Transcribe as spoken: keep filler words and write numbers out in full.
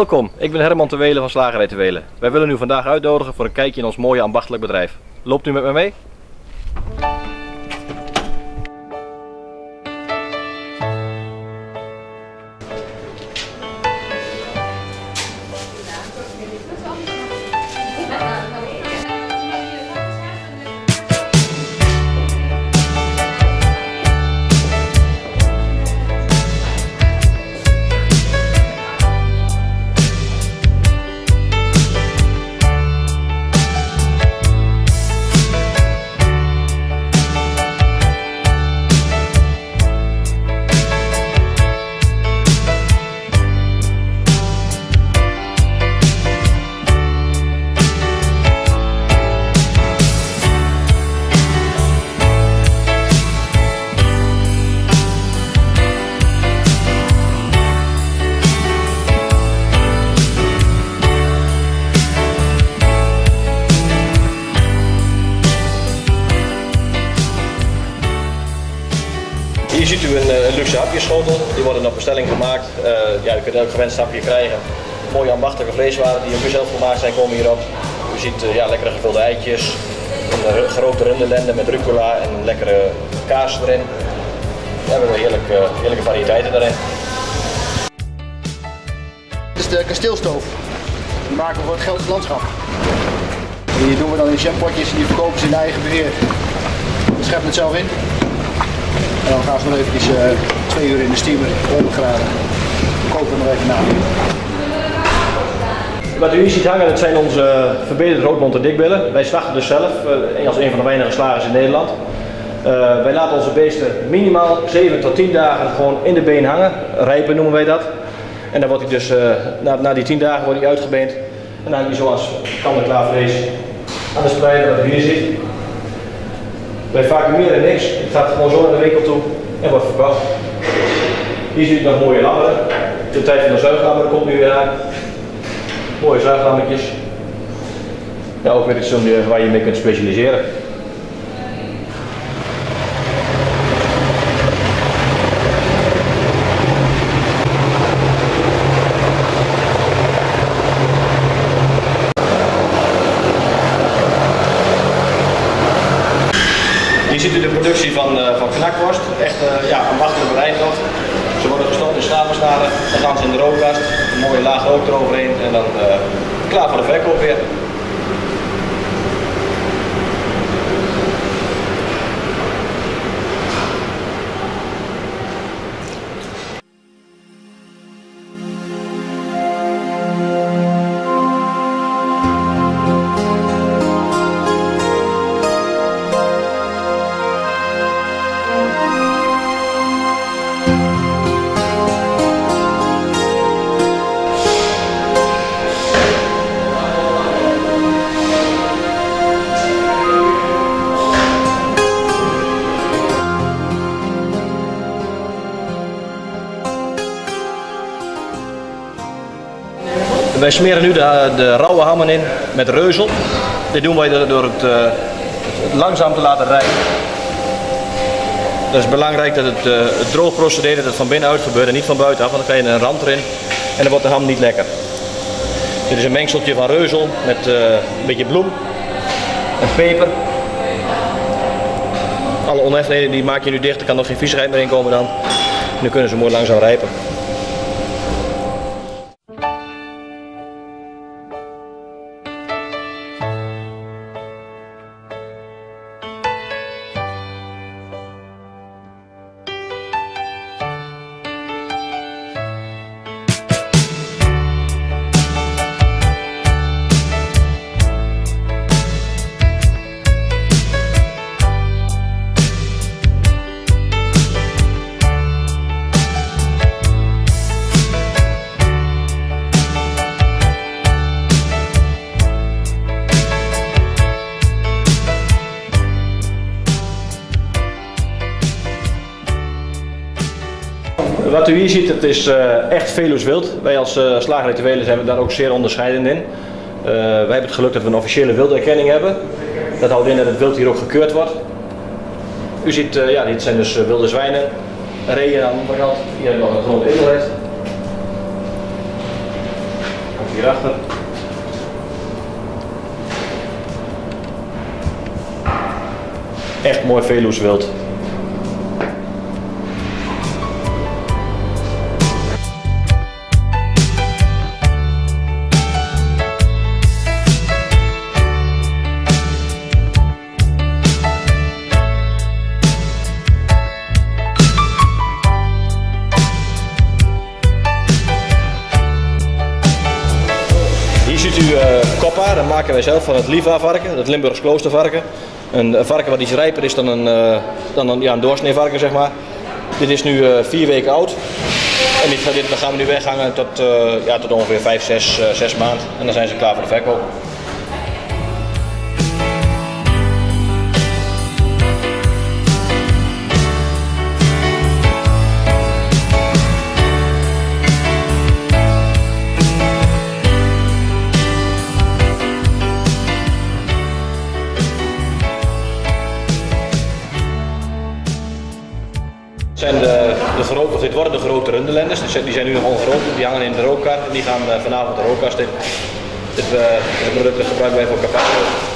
Welkom, ik ben Herman Terwelen van Slagerij Terwelen. Wij willen u vandaag uitnodigen voor een kijkje in ons mooie ambachtelijk bedrijf. Loopt u met me mee? Hier ziet u een, een luxe hapjesschotel, die worden op bestelling gemaakt. Uh, ja, u kunt elk gewenst hapje krijgen. Mooie ambachtelijke vleeswaren die op u zelf gemaakt zijn komen hierop. U ziet uh, ja, lekkere gevulde eitjes, een gerookte runderlenden met rucola en een lekkere kaas erin. We hebben heerlijke, uh, heerlijke variëteiten daarin. Dit is de kasteelstoof. Die maken we voor het Gelderse landschap. Die doen we dan in jampotjes en die verkopen ze in eigen beheer. We scheppen het zelf in. En dan gaan ze nog eventjes uh, twee uur in de steamer, honderd graden. Koken we nog even na. Wat u hier ziet hangen, dat zijn onze verbeterde roodmond en dikbillen. Wij slachten dus zelf, uh, als een van de weinige slagers in Nederland. Uh, wij laten onze beesten minimaal zeven tot tien dagen gewoon in de been hangen. Rijpen noemen wij dat. En dan wordt hij dus, uh, na, na die tien dagen wordt hij uitgebeend. En dan hangt hij zoals kant-en-klaar vlees aan de spreider, wat u hier ziet. Wij vacuümeren niks, het gaat gewoon zo naar de winkel toe en wordt verkocht. Hier ziet u nog mooie lammeren. De tijd van de zuiglammeren komt nu weer aan. Mooie zuiglammetjes. Ja, ook weer iets waar je mee kunt specialiseren. Hier ziet u de productie van, uh, van knakworst, echt uh, ja, ambachtelijk bereid nog. Ze worden gestopt in schapenschalen, dan gaan ze in de rookkast, een mooie laag rook eroverheen en dan uh, klaar voor de verkoop weer. Wij smeren nu de, de rauwe hammen in met reuzel. Dit doen wij door het, uh, het langzaam te laten rijpen. Het is belangrijk dat het, uh, het droogprocedé dat het van binnenuit gebeurt en niet van buitenaf, want dan krijg je een rand erin en dan wordt de ham niet lekker. Dit is een mengseltje van reuzel met uh, een beetje bloem en peper. Alle oneffenheden die maak je nu dicht, er kan nog geen viezigheid meer in komen dan. Nu kunnen ze mooi langzaam rijpen. Wat u hier ziet, het is uh, echt Veluws wild. Wij als uh, Slagerij Terwelen zijn we daar ook zeer onderscheidend in. Uh, wij hebben het geluk dat we een officiële wilderkenning hebben. Dat houdt in dat het wild hier ook gekeurd wordt. U ziet, uh, ja, dit zijn dus uh, wilde zwijnen, reeën aan de andere kant. Hier hebben we nog een grote edelhert. hierachter. Echt mooi Veluws wild. Hier ziet u uh, koppa, dat maken wij zelf van het Liva-varken, het Limburgs kloostervarken. Een, een varken wat iets rijper is dan een, uh, dan een, ja, een doorsnee varken, zeg maar. Dit is nu uh, vier weken oud. En dit, dit dan gaan we nu weghangen tot, uh, ja, tot ongeveer vijf, zes, uh, zes maanden. En dan zijn ze klaar voor de verkoop. Zijn de, de grote, of dit worden de grote rundlenders, die zijn nu nog ongroot, die hangen in de rookkar en die gaan vanavond de rookkast in. Dit, uh, dit product gebruiken wij voor carpaccio.